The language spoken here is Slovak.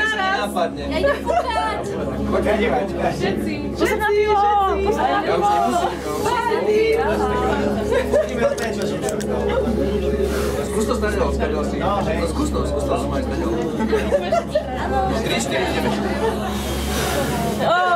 naraz. Ja idem kúkať. Poďme dívať. Všetci. Čo sa na pivo? Ja už nemusím. Ideme od tej, čo som šutkal. Skús to snažil, spravil si. Skús to som aj snažil. 3, 4, ideme.